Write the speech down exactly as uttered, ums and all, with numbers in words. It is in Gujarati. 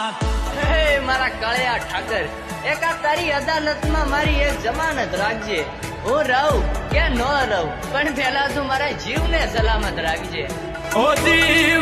હે મારા કાળિયા ઠાકર, એક આ તારી અદાલતમાં મારી એક જમાનત રાખજે. હું રહું કે ન રહું, પણ પેલા તું મારા જીવને સલામત રાખજે. ઓ જીવ